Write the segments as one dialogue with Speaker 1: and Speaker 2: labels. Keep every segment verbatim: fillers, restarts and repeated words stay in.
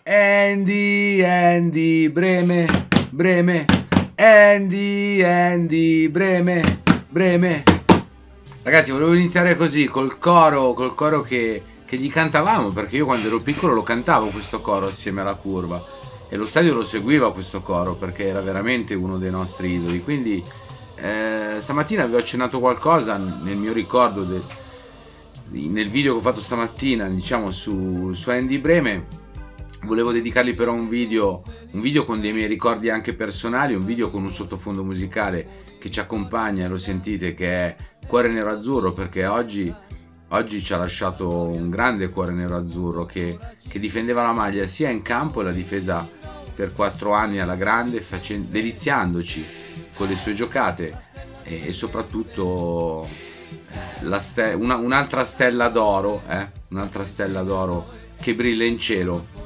Speaker 1: Andy, Andy, Breme, Breme, Andy, Andy, Breme, Breme. Ragazzi, volevo iniziare così, col coro, col coro che, che gli cantavamo, perché io quando ero piccolo lo cantavo questo coro assieme alla curva. E lo stadio lo seguiva questo coro, perché era veramente uno dei nostri idoli. Quindi eh, stamattina vi ho accennato qualcosa nel mio ricordo, de, nel video che ho fatto stamattina, diciamo, su, su Andy Breme. Volevo dedicargli però un video, un video con dei miei ricordi anche personali, un video con un sottofondo musicale che ci accompagna, lo sentite, che è Cuore Nero Azzurro, perché oggi, oggi ci ha lasciato un grande cuore nero azzurro che, che difendeva la maglia sia in campo e l'ha difesa per quattro anni alla grande, facendo, deliziandoci con le sue giocate e, e soprattutto la ste, una, un'altra stella d'oro, eh? un'altra stella d'oro che brilla in cielo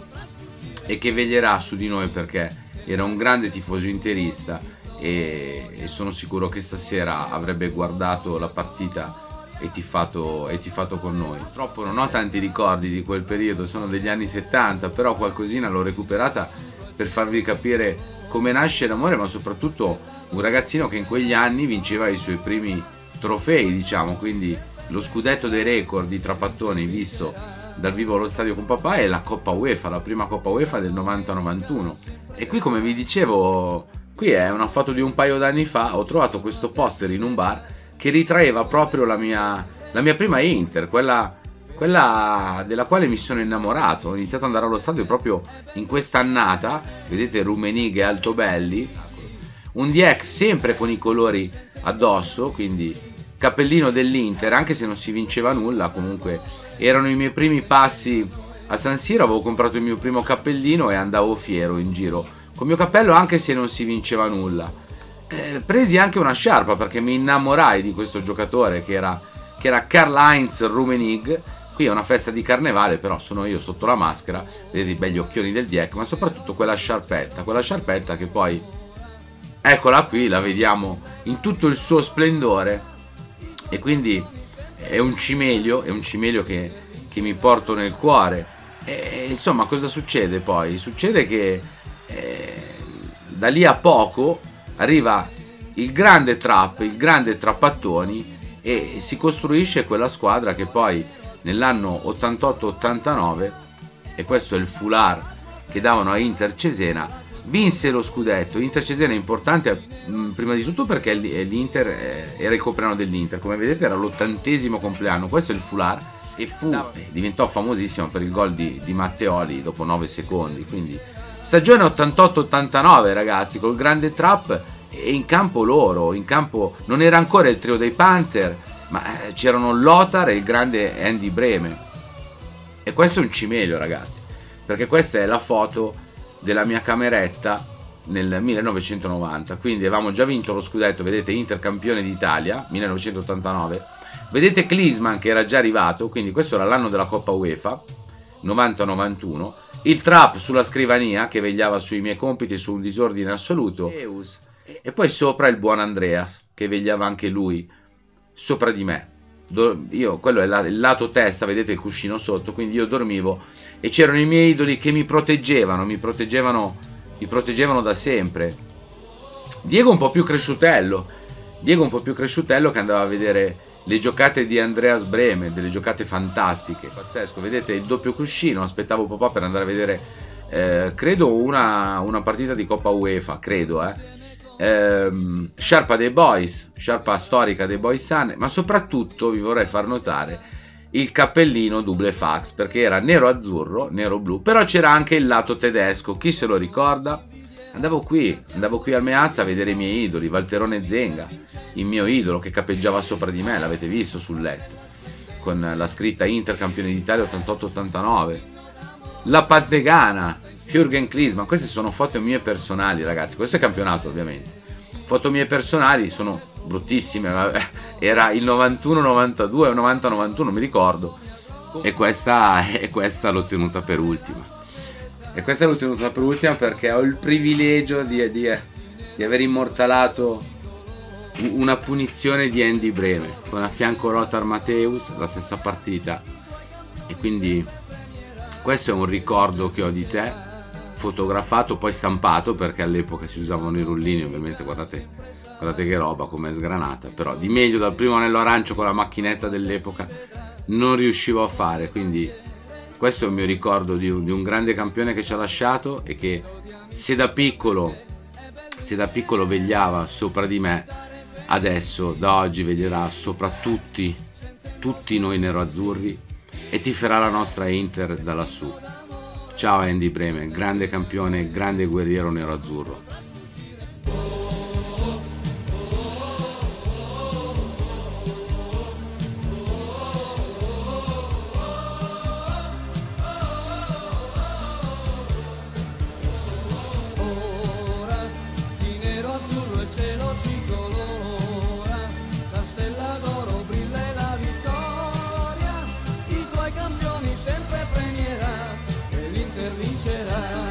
Speaker 1: e che veglierà su di noi, perché era un grande tifoso interista e, e sono sicuro che stasera avrebbe guardato la partita e tifato, e tifato con noi. Purtroppo non ho tanti ricordi di quel periodo, sono degli anni settanta, però qualcosina l'ho recuperata per farvi capire come nasce l'amore, ma soprattutto un ragazzino che in quegli anni vinceva i suoi primi trofei, diciamo, quindi lo scudetto dei record di Trapattoni visto dal vivo allo stadio con papà e la Coppa UEFA, la prima Coppa UEFA del novanta novantuno. E qui, come vi dicevo, qui è una foto di un paio d'anni fa, ho trovato questo poster in un bar che ritraeva proprio la mia, la mia prima Inter, quella, quella della quale mi sono innamorato. Ho iniziato ad andare allo stadio proprio in questa annata, vedete Rummenigge e Altobelli, un Diec sempre con i colori addosso, quindi cappellino dell'Inter, anche se non si vinceva nulla, comunque erano i miei primi passi a San Siro, avevo comprato il mio primo cappellino e andavo fiero in giro con il mio cappello anche se non si vinceva nulla. Eh, presi anche una sciarpa perché mi innamorai di questo giocatore che era, che era Karl-Heinz Rummenigge. Qui è una festa di carnevale, però sono io sotto la maschera, vedete i begli occhioni del Diec, ma soprattutto quella sciarpetta, quella sciarpetta che poi, eccola qui, la vediamo in tutto il suo splendore. E quindi è un cimelio, è un cimelio che, che mi porto nel cuore. E insomma, cosa succede poi? Succede che eh, da lì a poco arriva il grande Trapp, il grande Trapattoni, e si costruisce quella squadra che poi nell'anno ottantotto ottantanove, e questo è il foulard che davano a Inter Cesena, vinse lo scudetto. Inter Cesena è importante mh, prima di tutto perché l'Inter eh, era il compleanno dell'Inter, come vedete era l'ottantesimo compleanno, questo è il foulard, e fu, eh, diventò famosissimo per il gol di, di Matteoli dopo nove secondi, quindi stagione ottantotto ottantanove ragazzi, col grande Trapp e in campo loro, in campo non era ancora il trio dei Panzer, ma eh, c'erano Lothar e il grande Andy Breme, e questo è un cimelio ragazzi, perché questa è la foto della mia cameretta nel millenovecentonovanta, quindi avevamo già vinto lo scudetto, vedete Inter campione d'Italia millenovecentottantanove, vedete Klinsmann che era già arrivato, quindi questo era l'anno della Coppa UEFA novanta novantuno, il Trapp sulla scrivania che vegliava sui miei compiti su un disordine assoluto, e poi sopra il buon Andreas che vegliava anche lui sopra di me. Io, quello è la, il lato testa, vedete il cuscino sotto, quindi io dormivo e c'erano i miei idoli che mi proteggevano, mi proteggevano, mi proteggevano da sempre. Diego un po' più cresciutello, Diego un po' più cresciutello che andava a vedere le giocate di Andreas Breme, delle giocate fantastiche, pazzesco, vedete il doppio cuscino, aspettavo papà per andare a vedere, eh, credo una, una partita di Coppa UEFA, credo, eh. Ehm, sciarpa dei Boys, sciarpa storica dei Boys Sun, ma soprattutto vi vorrei far notare il cappellino double fax, perché era nero-azzurro, nero-blu, però c'era anche il lato tedesco, chi se lo ricorda? Andavo qui, andavo qui al Meazza a vedere i miei idoli, Valterone Zenga, il mio idolo che cappeggiava sopra di me, l'avete visto sul letto, con la scritta Inter campione d'Italia ottantotto ottantanove, la Pantegana, Jürgen Klinsmann. Queste sono foto mie personali ragazzi, questo è campionato ovviamente, foto mie personali, sono bruttissime, era il novantuno novantadue o novanta novantuno mi ricordo, e questa, e questa l'ho tenuta per ultima, e questa l'ho tenuta per ultima perché ho il privilegio di, di, di aver immortalato una punizione di Andy Breme con a fianco Lothar Matthäus, la stessa partita, e quindi questo è un ricordo che ho di te. fotografato, poi stampato, perché all'epoca si usavano i rullini, ovviamente guardate, guardate che roba, com'è sgranata. Però di meglio dal primo anello arancio con la macchinetta dell'epoca non riuscivo a fare, quindi questo è il mio ricordo di un, di un grande campione che ci ha lasciato, e che se da piccolo se da piccolo vegliava sopra di me, adesso da oggi veglierà sopra tutti tutti noi neroazzurri e tiferà la nostra Inter da lassù. Ciao Andy Brehme, grande campione, grande guerriero nero-azzurro.
Speaker 2: Sempre premierà e l'Inter vincerà.